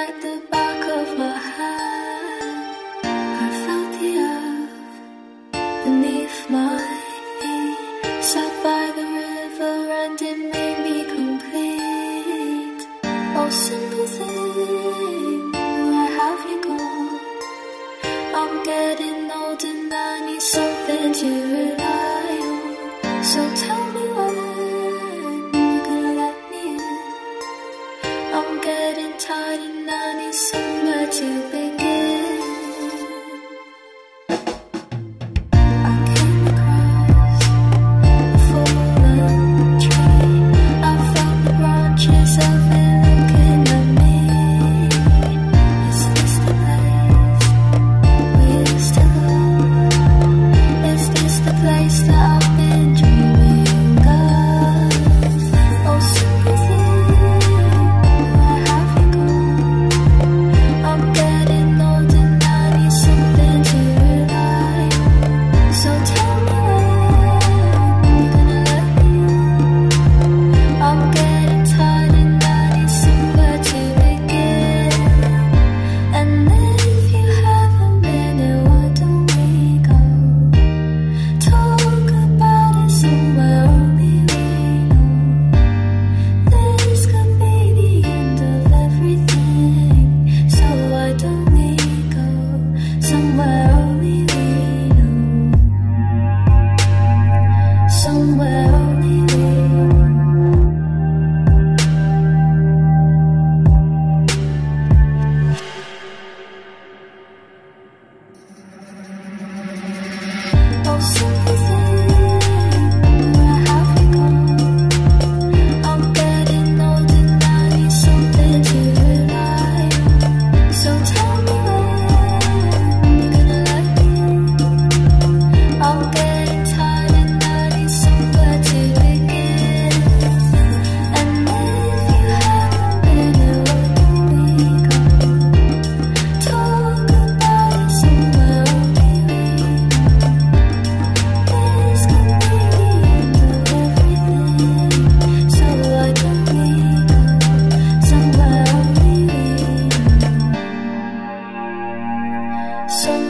like the back of my hand. I felt the earth beneath my feet. Sat by the river and it made me complete. Oh, simple thing, where have you gone? I'm getting old and I need something to rely on. So tell me when you're gonna let me in. I'm getting tired and I need somewhere to begin. I came across a fallen tree. I felt the branches of it looking at me. Is this the place we used to love? Is this the place that I've been dreaming of? Oh, simple thing, where have you gone? I'm getting old and I need something to rely on. So tell me when you're gonna let me in. I'm getting tired and I need somewhere to begin. And if you have a minute, why don't we go? Talk about it somewhere only we know. This could be the end of everything. So why don't we go somewhere only we know? Somewhere only we know. Oh, simple thing, where have you gone? I'm getting old and I need something to rely on. So tell me when you're gonna let me in. I'm getting tired and I need somewhere to begin. And if you have a minute, why don't we go? Talk about it somewhere only we know. This could be the end of everything. So why don't we go somewhere only we know?